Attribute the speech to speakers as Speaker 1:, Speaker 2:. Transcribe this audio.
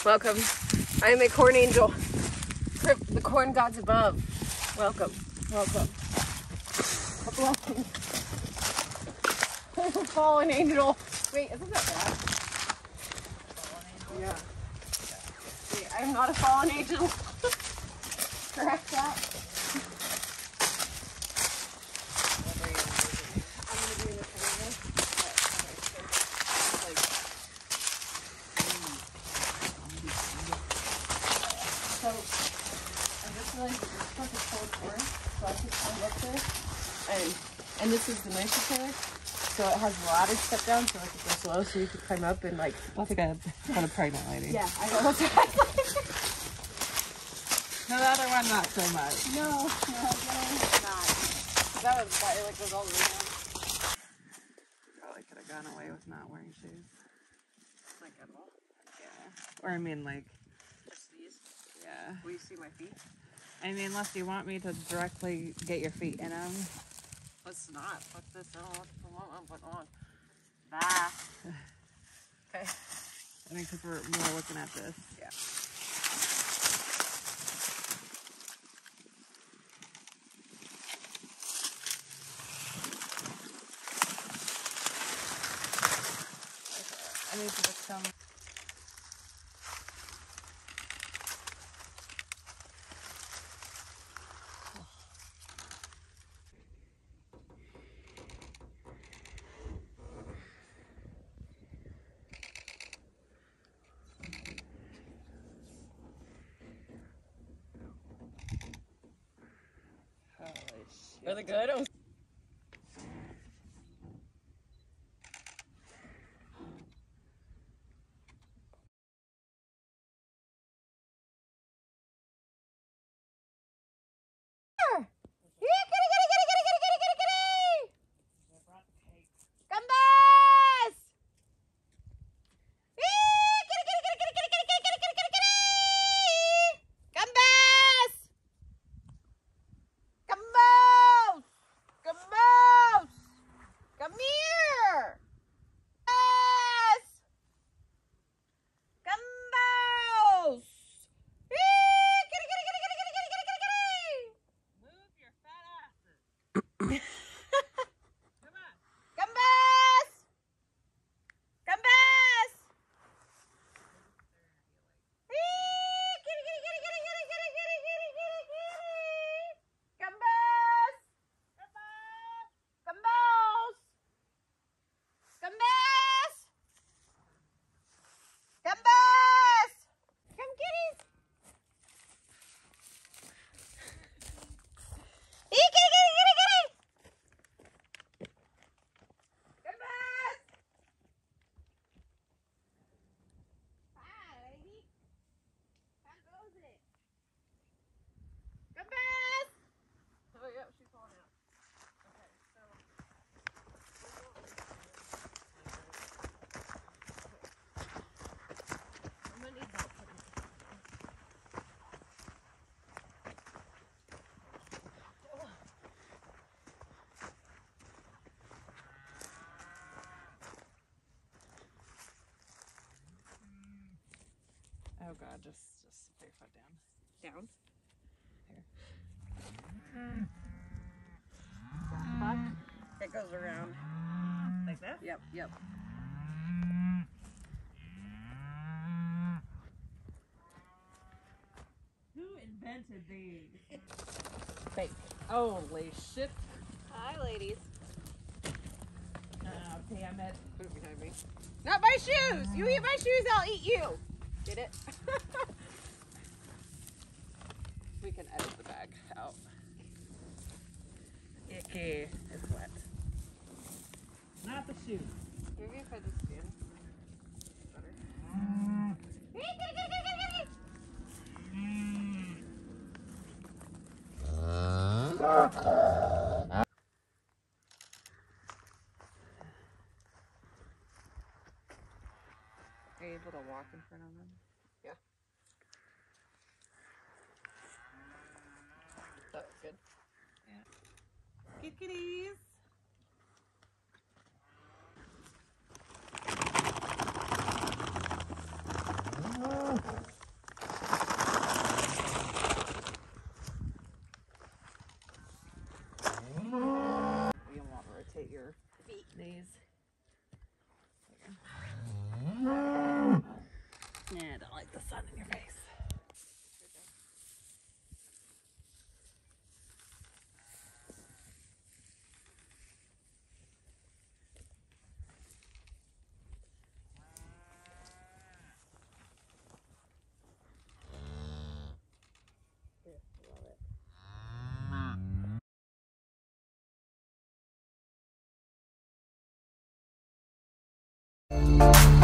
Speaker 1: Welcome. I am a corn angel. The corn gods above. Welcome. Welcome. A blessing. There's a fallen angel. Wait, isn't that bad? Fallen angel? Yeah. Wait, I'm not a fallen angel. Correct that. I'm gonna be in the toilet. So, I'm just realizing this stuff is cold corn, so I put some up there. And this is the nicer color, so it has a ladder step down, so I can go slow, so you can climb up and like.
Speaker 2: That's like a pregnant lady.
Speaker 1: Yeah, I know what's that.
Speaker 2: No, the other one not so much.
Speaker 1: No, the other one is not. That was like was all the way down.
Speaker 2: Probably could have gone away with not wearing shoes.
Speaker 1: Like at all?
Speaker 2: Yeah. Or I mean, like.
Speaker 1: Just these.
Speaker 2: Yeah.
Speaker 1: Will you see my feet?
Speaker 2: I mean, unless you want me to directly get your feet in them.
Speaker 1: Let's not. Fuck this. I don't want to put on. Bah. Okay.
Speaker 2: I mean, because we're more looking at this.
Speaker 1: Yeah.
Speaker 2: I need to just come.
Speaker 1: Are they good?
Speaker 2: Oh god, just put your foot down.
Speaker 1: Down.
Speaker 2: Here.
Speaker 1: It goes around.
Speaker 2: Like this?
Speaker 1: Yep, yep.
Speaker 2: Who invented these?
Speaker 1: Fake.
Speaker 2: Holy shit.
Speaker 1: Hi, ladies.
Speaker 2: Oh, damn it.
Speaker 1: Put it behind me. Not my shoes! You eat my shoes, I'll eat you! Get it?
Speaker 2: We can edit the bag out. Icky. It's wet. Not the shoes.
Speaker 1: Maybe if I just stand. Better.
Speaker 2: Are you able to walk in front of them?
Speaker 1: Yeah. That was good.
Speaker 2: Yeah. Cute kitties. like the sun in your face.
Speaker 3: Yeah, love it.